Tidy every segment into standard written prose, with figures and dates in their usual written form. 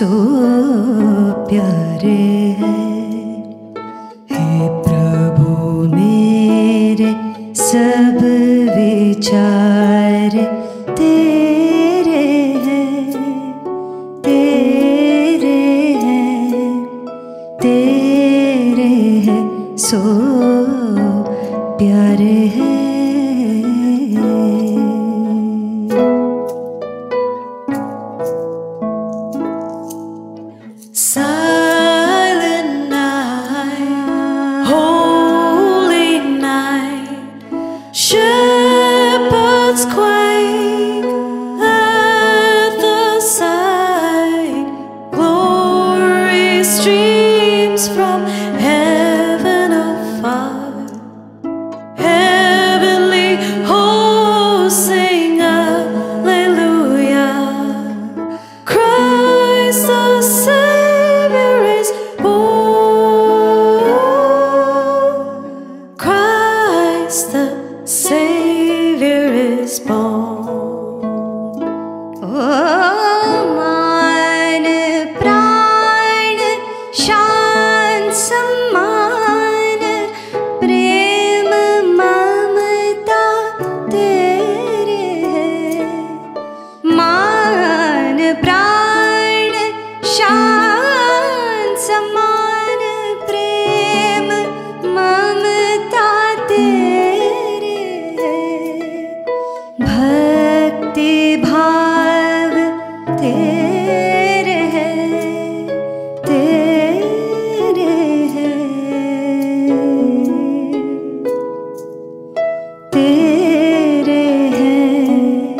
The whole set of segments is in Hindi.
सो प्यारे हैं। हे प्रभु मेरे सब विचार तेरे हैं, तेरे हैं, तेरे हैं, सो प्यारे हैं। Silent night, holy night, shepherds quake at the sight. Glory streams from heaven afar. Heavenly hosts sing Alleluia. Christ the Savior is born. Christ the Savior is born. Oh, मान प्राण शान सम्मान प्रेम ममता तेरे हैं। मान प्राण शान सम्मान प्रेम ममता तेरे हैं। भक्ति भाव तेरे हैं, तेरे हैं, तेरे हैं,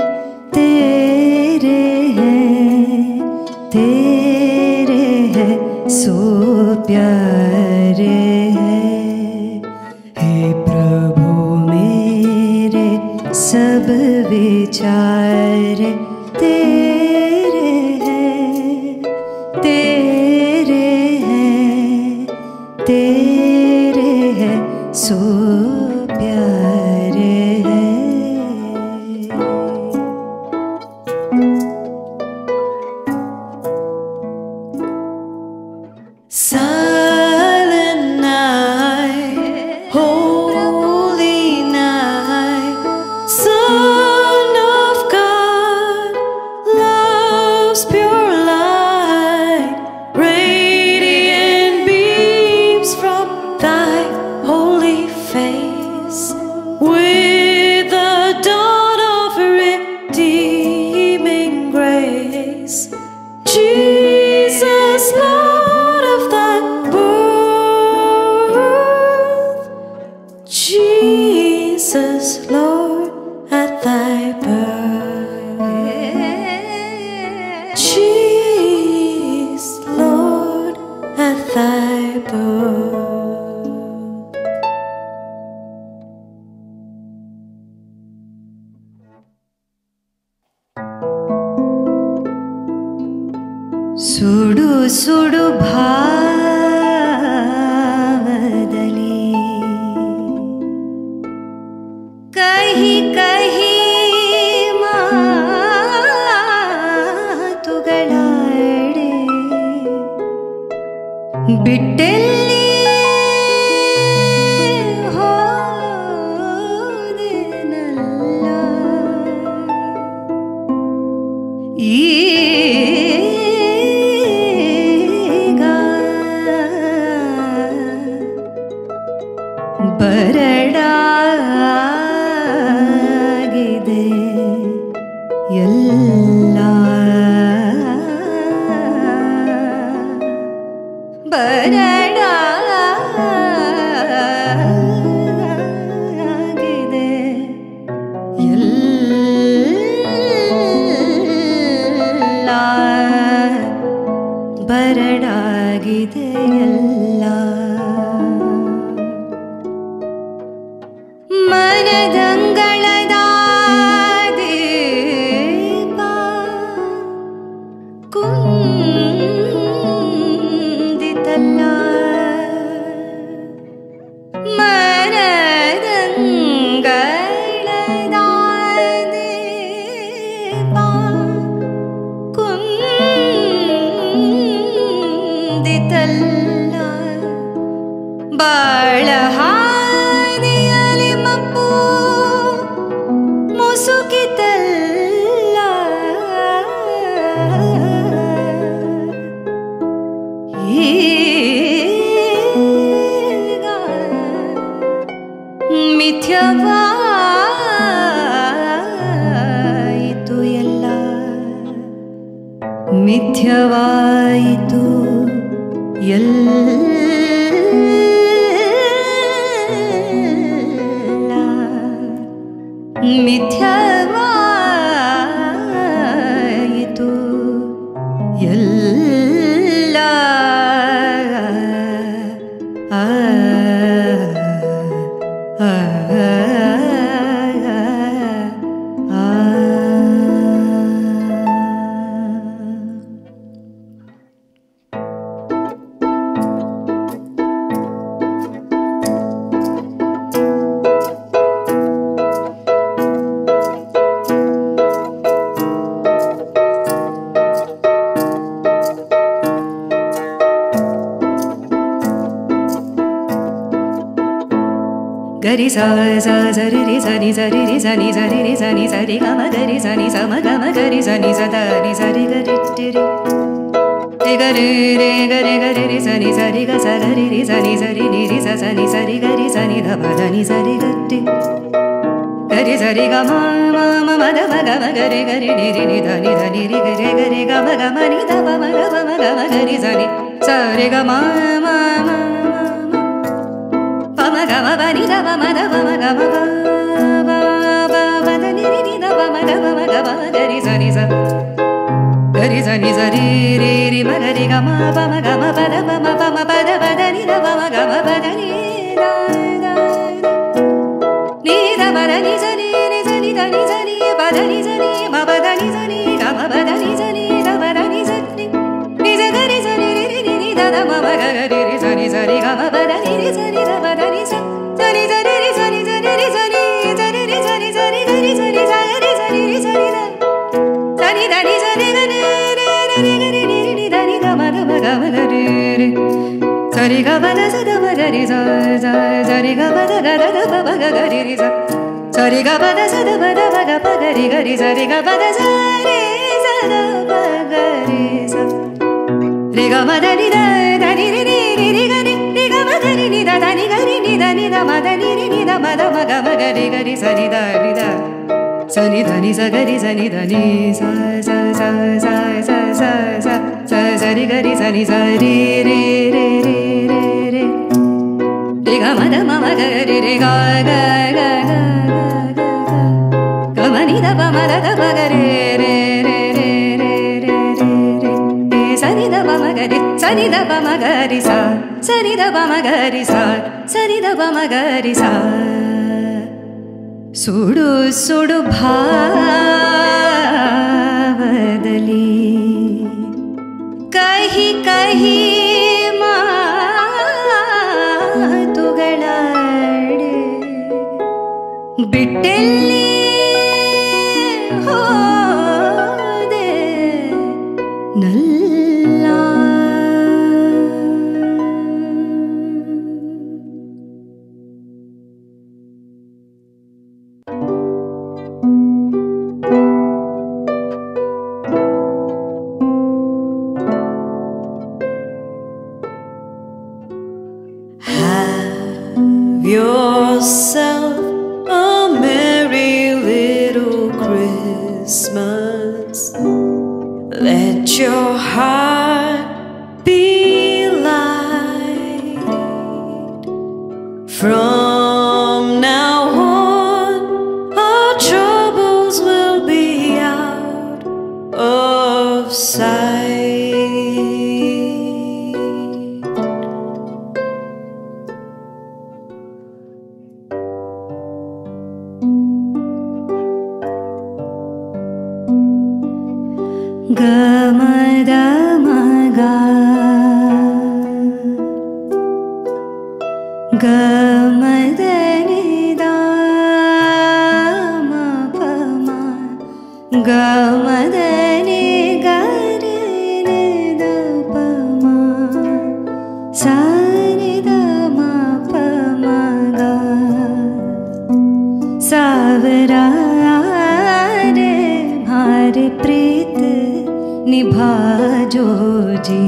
तेरे हैं, तेरे हैं, सो प्यारे हैं। हे प्रभु मेरे सब विचार तेरे हैं, तेरे हैं, तेरे हैं, सो प्यारे हैं। Silent night, holy night, Son of God, love's pure light, radiant beams from thy holy face, with the dawn of redeeming grace. Jesus, Lord of thy birth, Jesus, Lord at thy birth, Jesus, Lord at thy birth. ಸುಡು ಸುಡು ಭಾವದಲ್ಲಿ ಕಹಿ ಕಹಿ ಮಾತುಗಳಾಡೆ ಬಿಟ್ಟೆಲ್ಲಿ ಹೋದೆನಲ್ಲ. ಈಗ ಬರಡಾಗಿದೆ ಎಲ್ಲ, ಬರಡಾಗಿದೆ ಎಲ್ಲ, ಬರಡಾಗಿದೆ ಎಲ್ಲ. ಮನದಂಗಳದ ದೀಪ ಕುಂದಿತಲ್ಲ, ಮನದಂಗಳದ ದೀಪ ಕುಂದಿತಲ್ಲ. ಶೂನ್ಯವಾಯಿತು ಎಲ್ಲ ಮಿಥ್ಯವಾಯಿತು ಎಲ್ಲ ಗರಿ ಸ ಸ ಸರಿ ರಿ ಸನಿ ಸರಿ ರಿ ಸನಿ ಸರಿ ರಿ ಸನಿ ಸರಿ ಗಮ ಗರಿ ಸನಿ ಸಮ ಗಮ ಗರಿ ಸನಿ ಸದ ನಿ ಸರಿ ಗರಿ ಟಿರಿ ಟಿ ಗರಿ ರೇ ಗರಿ ಗರಿ ರಿ ಸನಿ ಸರಿ ಗ ಸ ಗರಿ ರಿ ಸನಿ ಸರಿ ನಿ ರಿ ಸ ಸನಿ ಸರಿ ಗರಿ ಸನಿ ಧ ಪ ದ ನಿ ಸರಿ ಗಟ್ಟಿ ಗರಿ ಸರಿ ಗ ಮ ಮ ಮ ಮ ದ ಮ ಗ ಮ ಗರಿ ಗರಿ ನಿ ರಿ ನಿ ಧ ನಿ ಧ ನಿ ರಿ ಗರಿ ಗರಿ ಗ ಮ ಗ ಮ ನಿ ಧ ಪ ಮ ಗ ಮ ಗ ಮ ಗರಿ ಸನಿ ಸರಿ ಗ ಮ ಮ ಮ ಪಮ ಗಮ ಬನಿ ದ ಪಮ ದ ಪಮ ಗಮ ಬ ದ ನಿ ರಿ ನಿ ದ ಪಮ ದ ಪಮ ಗಮ ಗರಿ ಸನಿ ಸ ಗರಿ ಸನಿ ಸರಿ ರಿ ರಿ ಮ ಗರಿ ಗಮ ಪಮ ಗಮ ಪದ ಪಮ ಪಮ ಪದ ಪದ ನಿ ದ ಪಮ ಗಮ ಪದ ನಿ ದ ನಿ ದ ಪದ ನಿ ಸನಿ ನಿ ಸನಿ ದ ನಿ ಸನಿ ಪದ ನಿ ಸನಿ ಮ ಪದ ನಿ ಸನಿ ಗಮ ಪದ ನಿ ಸನಿ ದ ಪದ ನಿ ಸನಿ ನಿ ಸ ಗರಿ ಸನಿ ರಿ ರಿ ನಿ ದ ದ ಮ ಗ ಗರಿ ರಿ ಸನಿ ಸರಿ ಗಮ ಪದ ನಿ ರಿ ಸನಿ ದ ಪದ ನಿ ಸ ಸನಿ ಸರಿ ರಿ ಸನಿ ಸರಿ ರಿ ಸನಿ ಸರಿ ರಿ ಸನಿ ಸರಿ ಗರಿ ಸನಿ ಸರಿ ಸರಿ ರಿ ಸನಿ ದ ಸನಿ ದ ನಿ ಸರಿ ಗ ನಿ ರಿ ರಿ ಗರಿ ನಿ ರಿ ನಿ ದ ನಿ ಗ ಮ ದ ಮ ಗ ಮ ಗರಿ ರಿ ಸರಿ ಗ ಮ ದ ಸ ದ ಮ ಗರಿ ಸ ಸ ಸರಿ ಗ ಮ ದ ಗ ದ ದ ಪ ಮ ಗ ಗರಿ ರಿ ಸ ಸರಿ ಗ ಮ ದ ಸ ದ ಮ ದ ಮ ಗ ಪ ಗರಿ ಗರಿ ಸರಿ ಗ ಮ ದ ಸ ರಿ ಸ ದ ಪ ಗರಿ ಸ ರಿ ಗ ಮ ದ ನಿ ದ ದ ನಿ ರಿ ರಿ ರಿ ರಿ ಗ ನಿ ರಿ ಗ ಮ ದ ನಿ ನಿ ದ ದ ನಿ ಗ ರಿ ನಿ ದ ನಿ ದ ಮ ದ ನಿ ರಿ ನಿ ದ ಮ ದ ಮ ಗ ಮ ಗರಿ ಗರಿ ಸರಿ ದ ನಿ ದ ಸನಿ ದ ನಿ ಸ ಗರಿ ಸನಿ ದ ನಿ ಸ ಸ ಸ ಸ ಸ ಸ ಸ ಸ ಸರಿ ಗರಿ ಸನಿ ಸ ರಿ ರಿ ರಿ ರಿ ರಿ ರಿ ರಿ ಗ ಮ ದ ಮ ಮ ಗ ರಿ ರಿ ಗ ಗ ಗ ಗ ಗ ಮ ನಿ ದ ಪ ಮ ದ ದ ಪ ಗ ರಿ ರಿ ರಿ ರಿ ರಿ ರಿ ರಿ ಸನಿ ದ ಪ ಮ ಗ ರಿ ಸನಿ ದ ಪ ಮ ಗ ರಿ ಸ ಸನಿ ದ ಪ ಮ ಗ ರಿ ಸ ಸನಿ ದ ಪ ಮ ಗ ರಿ ಸ ಸುಡು ಸುಡು ಭಾವದಲ್ಲಿ ಕಹಿ ಕಹಿ ಮಾತುಗಳಾಡೆ ಬಿಟ್ಟೆಲ್ಲಿ ಹೋದೆ ನಲ್ಲ yourself a merry little Christmas. Let your heart be light. From now on, our troubles will be out of sight. ಗಮದ ಮಗ ಗಮದ ನಿದ ಮ ಪ ಮ ಗಮದ ನಿ ಗರಿ ನಿದ ಪ ಮ ಸ ನಿ ದ ಮ ಪ ಮ ಗ सावरा रे भारे प्रीत निभाजो जी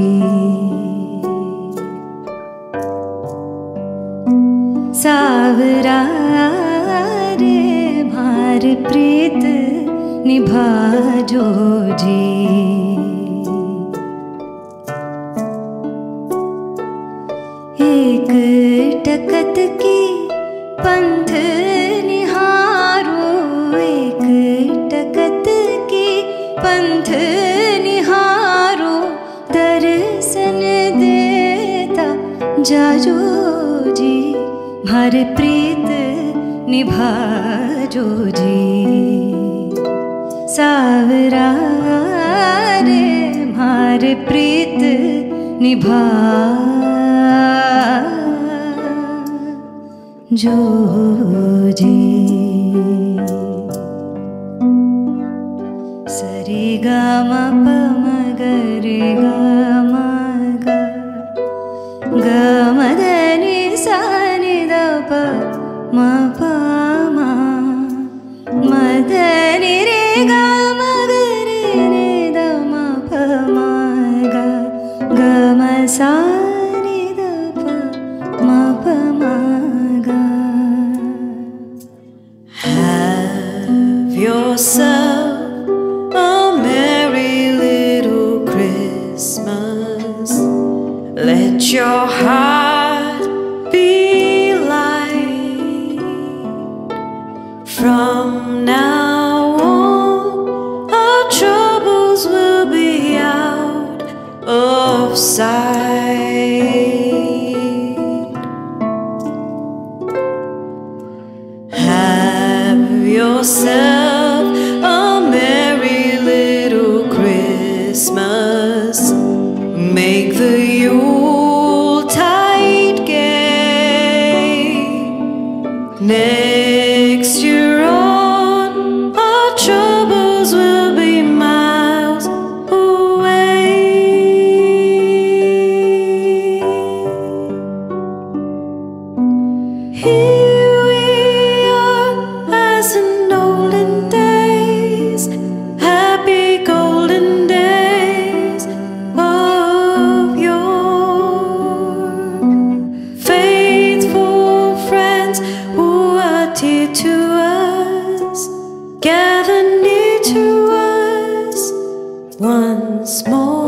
सावरा रे भारे प्रीत निभाजो जी एक टकत की पंथ निहारो, एक टकत की पंथ निहारो, दर्शन देता जाजो जी, मारे प्रीत निभाजो जी। सावरा रे मारे प्रीत निभा जो जी। सरी गा मा प म ग रे गा मा गा, ग म द नि सा नि द प म प म, म द नि रे गा म ग रे रे द म प म ग, ग म सा नि द प म प म ग। Have yourself a merry little Christmas. Let your heart be light. From now on, our troubles will be out of sight. Have yourself a merry little Christmas. Make the Yuletide gay. Next year on, our troubles will be miles away. Here we are as in olden days, happy golden days of yore. Faithful friends who are dear to us, gather near to us once more.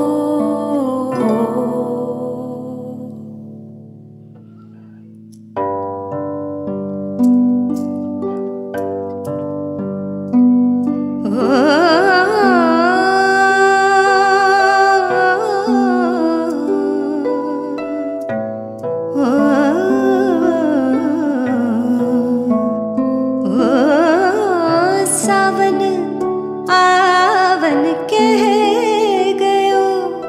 सावन आवन कह गयो,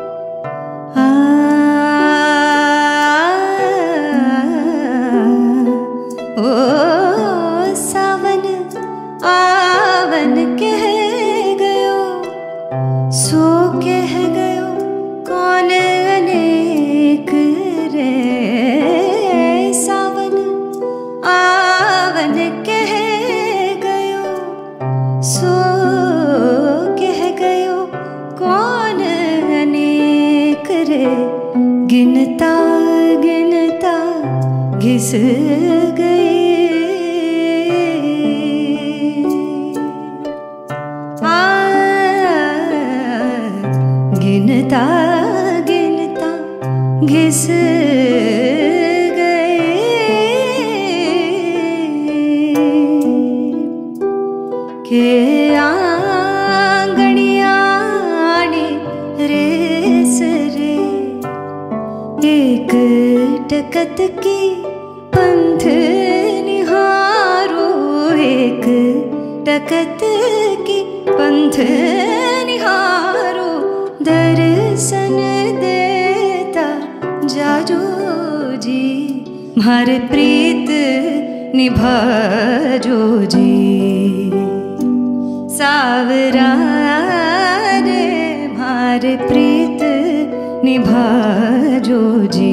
ओ सावन आवन कह गयो, सो कह गयो कौन अनेक रे। सावन आवन कह गयो, सो कह गयो कौन अनेक रे। गिनता गिनता घिस गए, गिनता गिनता घिस गए। के आंगणियाणी रेस रे, एक टकत की पंथ निहारो, एक टकत की पंथ निहारो, दर्शन देता जाजो जी, मारे प्रीत निभाजो जी। सावरा रे मारे प्रीत निभाजो जी।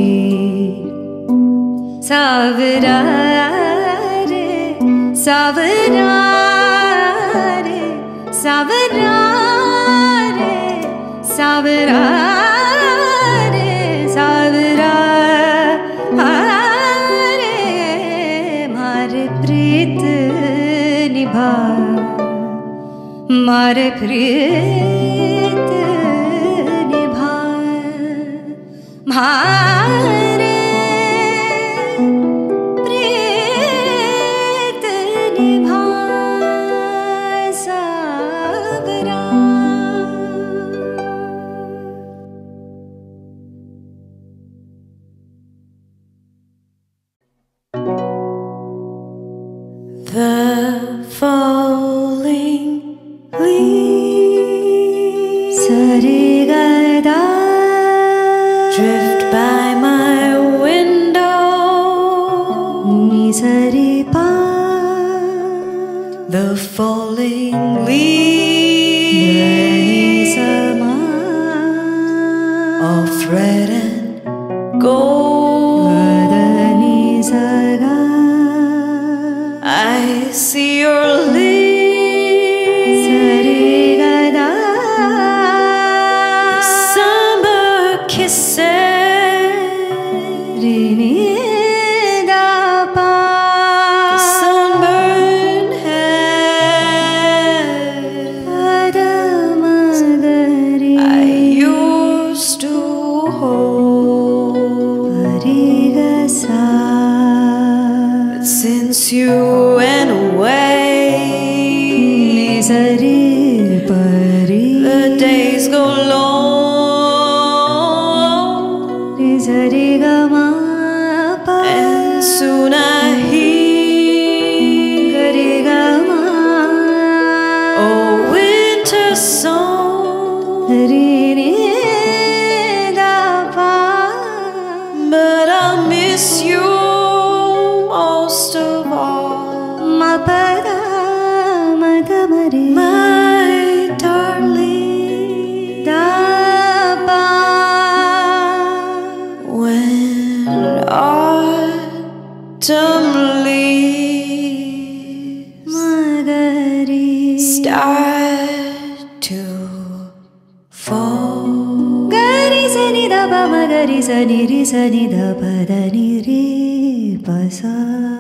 सावरा रे सावरा रे सावरा रे सावरा रे सावरा रे मारे प्रीत निभा, मारे प्रीत निभा, मारे drift by my window. Nisaripa, the falling leaves of red and gold. I see your lips, summer kisses, sunburned head. I used to hold, but since you went away, the days go long, and soon I hear a winter song. But I'll miss you most of all, my darling. When autumn leaves start to fall. Gari sani da ba ma gari sani ri sani da pa da ni ri pa sa.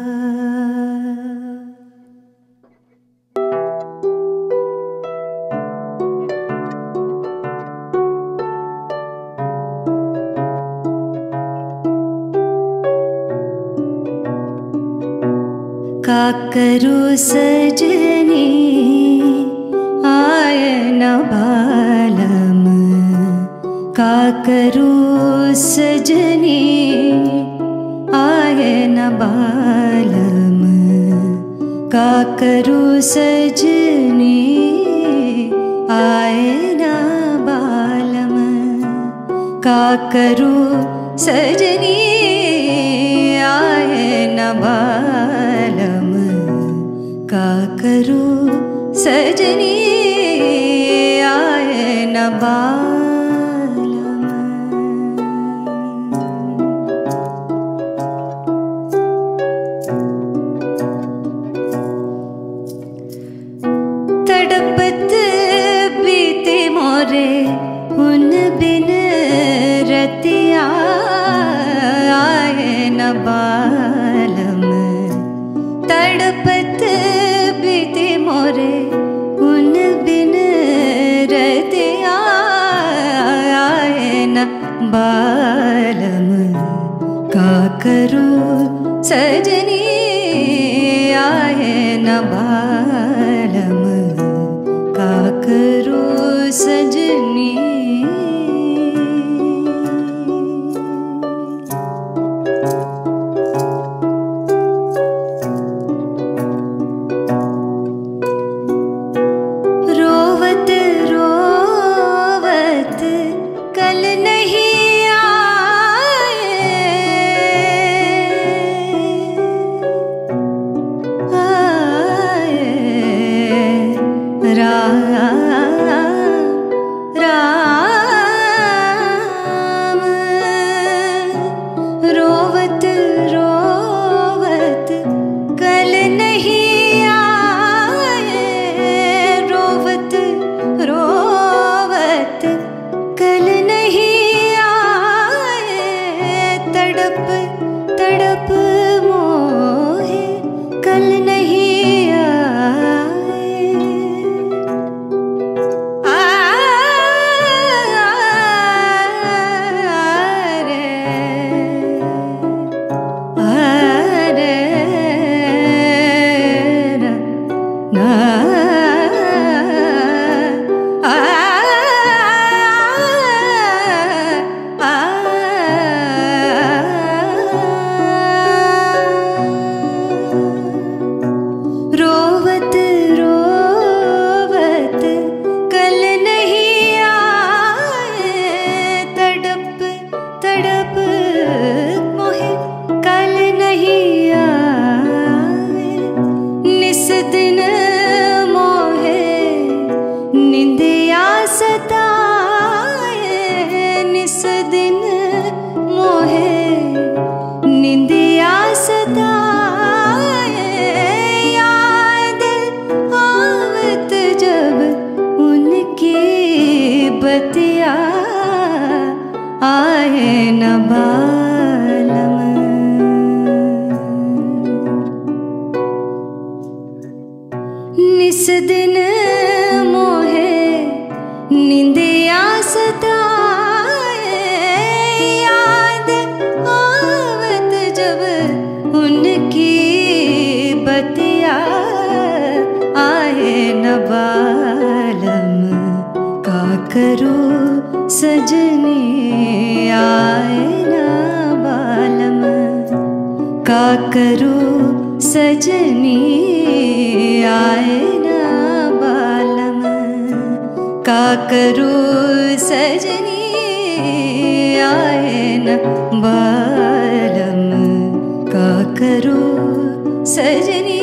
का करूं सजनी आए न बालम, का करूं सजनी आए न बालम, का करूं सजनी आए न बालम, का करूं सजनी आए न बालम, का करूं सजनी आए न बालम। तड़पत बीते मोरे उन बिन रतिया आए न बालम, तड़पत बीते मोरे उन बिन रतिया आए न बालम, का करूं सजनी आए न बालम, का करूं सजनी। निंदिया सताए निस दिन मोहे निंदिया सताए याद आवत जब उनकी बतिया आए न बालम निस दिन मोहे निंदिया सताए याद आवत जब उनकी बतिया आए न बालम का करूं सजनी आए न बालम का करूं सजनी आए न बालम का करूं सजनी आए न बालम का करूं सजनी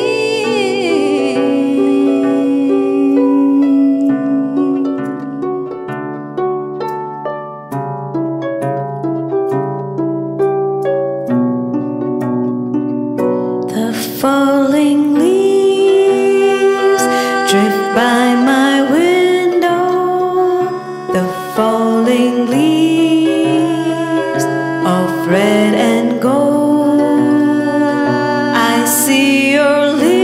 Falling leaves drift by my window. The falling leaves of red and gold. I see your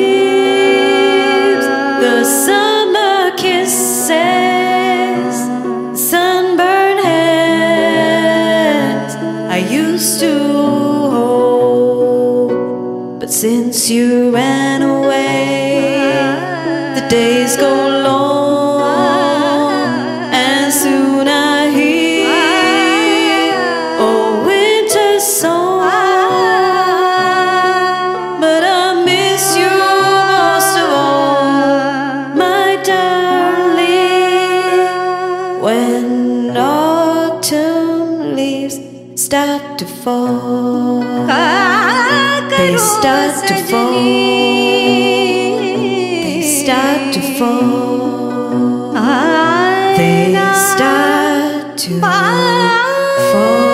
lips, the summer kisses, sunburned hands I used to hold. But since you ran away, the days go long, and soon I hear a winter song. But I miss you most of all, my darling. When autumn leaves start to fall, they start to fall. They start to fall. They start to fall.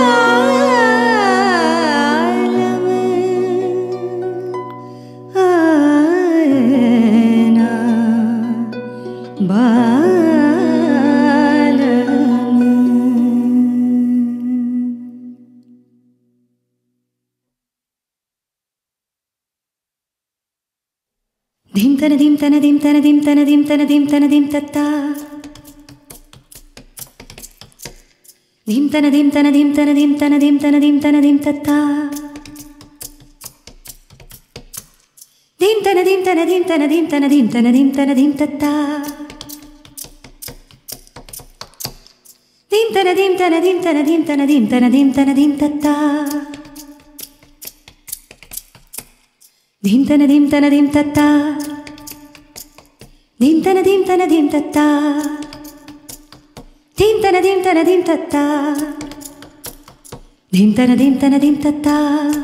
dim tana dim tana dim tana dim tana dim tana dim tana dim tatta dim tana dim tana dim tana dim tana dim tana dim tana dim tatta dim tana dim tana dim tana dim tana dim tana dim tana dim tatta dim tana dim tana dim tana dim tana dim tana dim tana dim tatta dim tana dim tana dim tatta dim tana dim tana dim tatta dim tana dim tana dim tatta dim tana dim tana dim tatta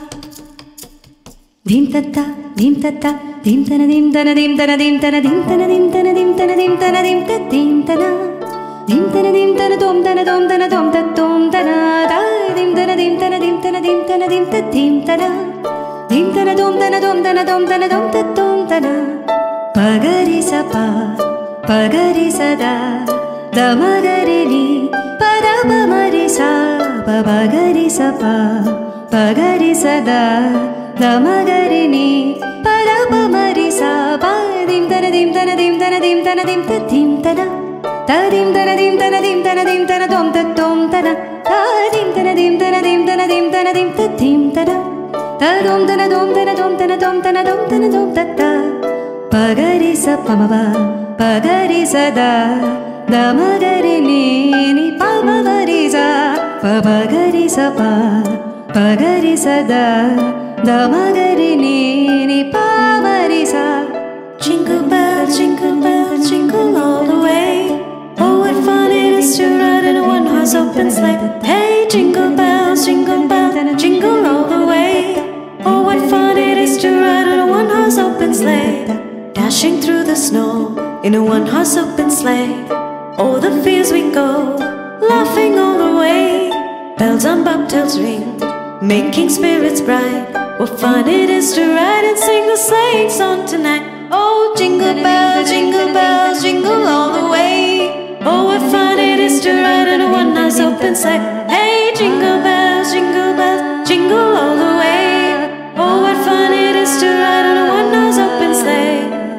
dim tatta dim tatta dim tana dim tana dim tana dim tana dim tana dim tana dim tana dim tana dim tat dim tana dim tana dim tana tom tana tom tana tom tat tom tana da dim tana dim tana dim tana dim tana dim tat dim tana dim tana tom tana tom tana tom tana tom tat tom tana pagari sa pa pagari sa da da magari ni pada pa mari sa pa pagari sa pa pagari sa da da magari ni pada pa mari sa pa dim tana dim tana dim tana dim tana dim tat dim tana ta dim tana dim tana dim tana dim tana tom tat tom tana ta dim tana dim tana dim tana dim tana dim tat dim tana ta dom tana dom tana dom tana dom tana dom tana dom tatta pagari sa pa ma ba pagari sa da da magari ni ni pa ma mari sa pa pagari sa pa pagari sa da da magari ni ni pa mari sa. Jingle bells, jingle all the way. Oh, what fun it is to ride in a one-horse open sleigh. Hey, jingle bells, jingle all the way. Oh, what fun it is to ride in a one-horse open sleigh. Dashing through the snow in a one-horse open sleigh. sleigh. O'er the fields we go, laughing all the way. Bells on bobtails ring, making spirits bright. What fun it is to ride and sing the sleighing song tonight. Oh, jingle bells, jingle all the way. Oh, what fun it is to ride in a one-horse open sleigh. Hey, jingle bells, jingle all the way. Oh, what fun it is to ride on a one-horse open sleigh.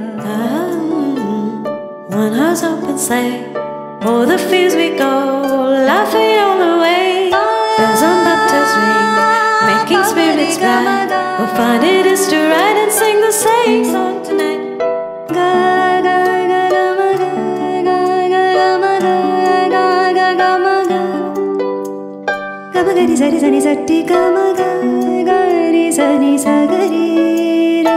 One-horse open sleigh. O'er the fields we go, laughing all the way. Bells on bobtails ring, making spirits bright. What fun it is to ride and sing the sleighing song tonight. Ga ga ga ga ma ga ga ga ga ma ga ga ga ga ma ga. Ga ma ga ri sa ti ga ma ga ga ri sa ni sa ga ri ri.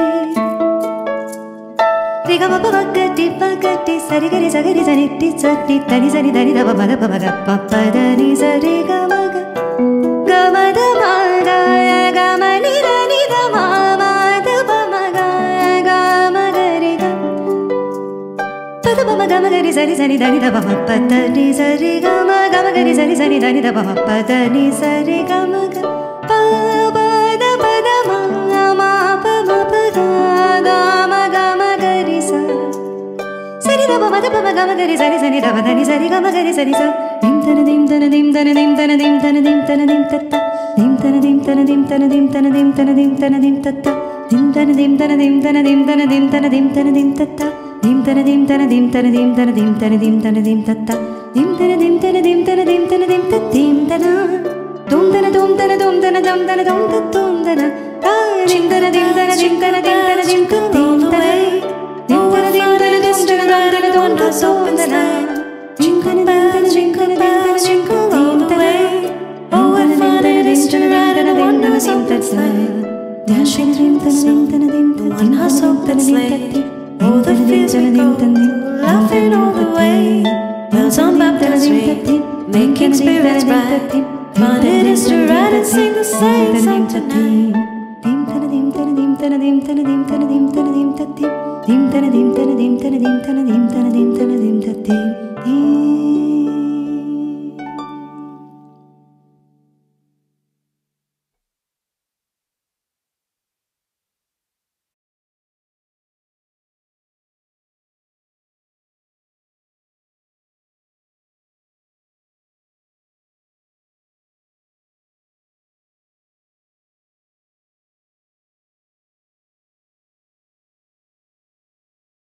Ri ga ma pa ga ti sa ri ga ri sa ni ti sa ti ta ni sa ni da ni da ba ma da pa ma ga pa pa da ni sa ri ga ma ga. Ga ma da ma ga ga ma ni da ma ma da pa ma ga ga ma ga ri ga. Pa da pa ma ga ri sa ni da ni da ba ma pa da ni sa ri ga ma ga ri sa ni da ni da ba ma pa da ni sa ri ga ma ga. Pa da ma ma pa ma pa ga ma ga ri sa. Sa ni da ba ma ga ri sa ni da ba da ni sa ri ga ma ga ri sa ni sa. Dim ta na dim ta na dim ta na dim ta na dim ta na dim ta na dim ta ta. Dim ta na dim ta na dim ta na dim ta na dim ta na dim ta na dim ta ta. Dim ta na dim ta na dim ta na dim ta na dim ta na dim ta na dim ta ta. Dim ta na dim ta na dim ta na dim ta na dim ta na dim ta na dim ta ta. Dim ta na dim ta na dim ta na dim ta na dim ta dim ta na. Dum ta na dum ta na dum ta na dum ta na dum ta dum ta na. Dim ta na dim ta na dim ta na dim ta na dim ta dim ta na. Dim ta na dim ta na dim ta na dim ta na dum ta dum ta na. Jingle bells, jingle bells, jingle all the way. Oh, what fun it is to ride in a one-horse open sleigh. Dashing through the snow, one-horse open sleigh. Oh, the fields we go, laughing all the way. Bells on bobtails ring, making spirits bright. Fun it is to ride and sing the sleighing song tonight. Dim ta na dim ta na dim ta na dim ta na dim ta na dim ta na dim ta dim. Dim ta na dim ta na dim ta na dim ta na dim ta na dim ta na